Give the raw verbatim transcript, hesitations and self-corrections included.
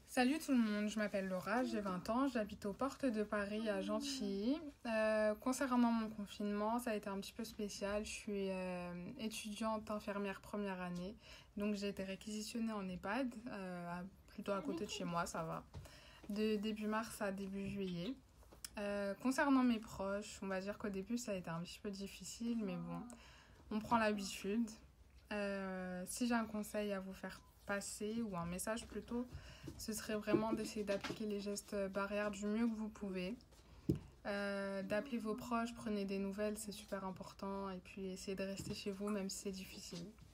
Salut tout le monde, je m'appelle Laura, j'ai vingt ans, j'habite aux portes de Paris à Gentilly. Euh, concernant mon confinement, ça a été un petit peu spécial. Je suis euh, étudiante infirmière première année, donc j'ai été réquisitionnée en EHPAD, euh, plutôt à côté de chez moi, ça va, de début mars à début juillet. Euh, concernant mes proches, on va dire qu'au début ça a été un petit peu difficile, mais bon, on prend l'habitude. Euh, si j'ai un conseil à vous faire passer, ou un message plutôt, ce serait vraiment d'essayer d'appliquer les gestes barrières du mieux que vous pouvez. Euh, d'appeler vos proches, prenez des nouvelles, c'est super important. Et puis essayez de rester chez vous même si c'est difficile.